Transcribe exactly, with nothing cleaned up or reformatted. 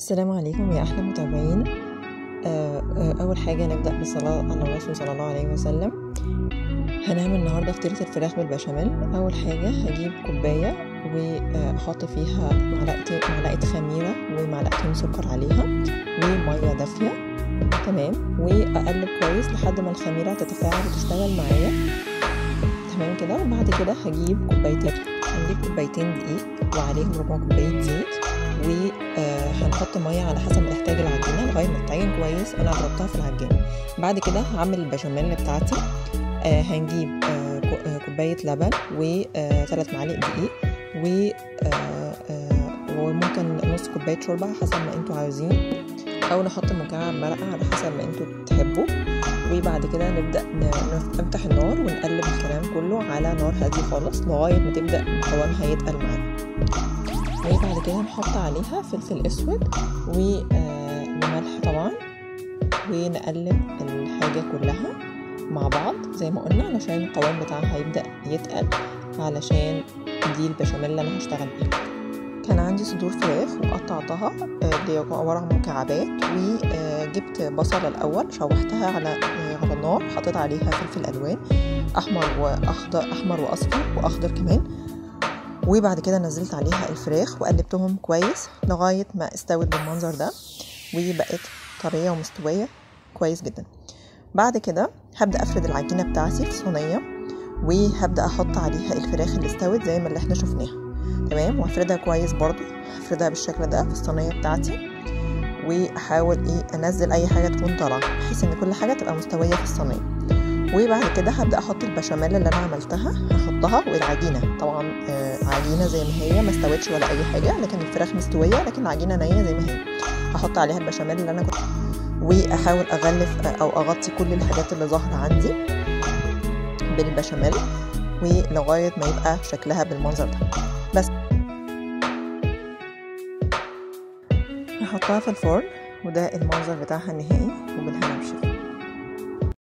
السلام عليكم يا أحلى متابعين. أول حاجة نبدأ بالصلاة على الرسول صلى الله عليه وسلم. هنعمل النهاردة فطيرة الفراخ بالبشاميل. أول حاجة هجيب كوباية وأحط فيها معلقتين معلقة خميرة ومعلقتين سكر عليها ومية دافية، تمام، وأقلب كويس لحد ما الخميرة تتفاعل وتشتغل معايا، تمام كده. وبعد كده هجيب كوبايتين هنجيب كوبايتين دقيق وعليهم ربع كوباية زيت، وهنحط ميه على حسب ما تحتاج العجينه لغايه ما تتعجن كويس. انا ضربتها في العجينه. بعد كده هعمل البشاميل بتاعتي. آه هنجيب آه كوبايه لبن وثلاث معالق دقيق و آه آه وممكن نص كوبايه شوربه حسب ما انتوا عاوزين، او نحط مكعب مرقه على حسب ما انتوا تحبوا. وبعد كده نبدا نفتح النار ونقلب الكلام كله على نار هاديه خالص لغايه ما تبدا قوامها يتقل معانا. وبعد كده نحط عليها فلفل اسود وملح طبعا، ونقلب الحاجه كلها مع بعض زي ما قلنا علشان القوام بتاعها هيبدا يتقل، علشان دي البشاميل اللي انا هشتغل بيها. كان عندي صدور فراخ وقطعتها، دي عباره عن مكعبات، وجبت بصله الاول شوحتها على على النار، حطيت عليها فلفل الوان احمر واخضر احمر واصفر واخضر كمان، وبعد كده نزلت عليها الفراخ وقلبتهم كويس لغايه ما استوت بالمنظر ده وبقت طريه ومستويه كويس جدا. بعد كده هبدا افرد العجينه بتاعتي في صينيه، وهبدا احط عليها الفراخ اللي استوت زي ما اللي احنا شفناها، تمام، وهفردها كويس برضو. هفردها بالشكل ده في الصينيه بتاعتي، واحاول ايه انزل اي حاجه تكون طالعه بحيث ان كل حاجه تبقى مستويه في الصينيه. وبعد كده هبدا احط البشاميل اللي انا عملتها، هحطها، والعجينه طبعا آه عجينه زي ما هي، ما استوتش ولا اي حاجه، لكن الفراخ مستويه لكن العجينه نيه زي ما هي. هحط عليها البشاميل اللي انا كنت، واحاول اغلف او اغطي كل الحاجات اللي ظاهره عندي بالبشاميل ولغايه ما يبقى شكلها بالمنظر ده. بس هحطها في الفرن، وده المنظر بتاعها النهائي، وبالهنا والشفا.